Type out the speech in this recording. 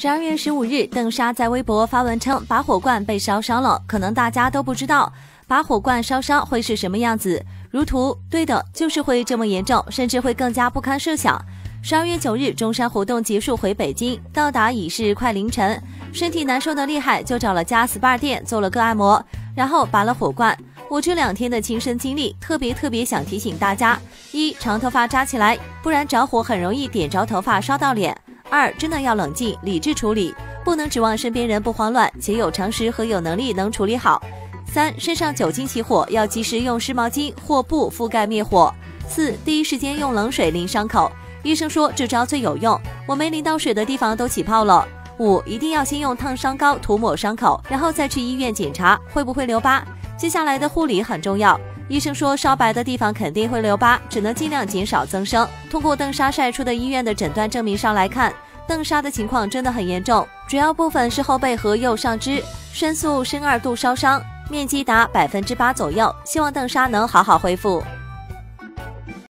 12月15日，邓莎在微博发文称拔火罐被烧伤了，可能大家都不知道拔火罐烧伤会是什么样子。如图，对的，就是会这么严重，甚至会更加不堪设想。12月9日，中山活动结束回北京，到达已是快凌晨，身体难受的厉害，就找了家 SPA 店做了个按摩，然后拔了火罐。我这2天的亲身经历，特别想提醒大家：一、长头发扎起来，不然着火很容易点着头发烧到脸。2、真的要冷静理智处理，不能指望身边人不慌乱且有常识和有能力能处理好。3、身上酒精起火，要及时用湿毛巾或布覆盖灭火。4、第一时间用冷水淋伤口，医生说这招最有用，我没淋到水的地方都起泡了。5、一定要先用烫伤膏涂抹伤口，然后再去医院检查会不会留疤。接下来的护理很重要，医生说烧白的地方肯定会留疤，只能尽量减少增生。通过邓莎晒出的医院的诊断证明上来看，邓莎的情况真的很严重，主要部分是后背和右上肢，深速深2度烧伤，面积达8%左右，希望邓莎能好好恢复。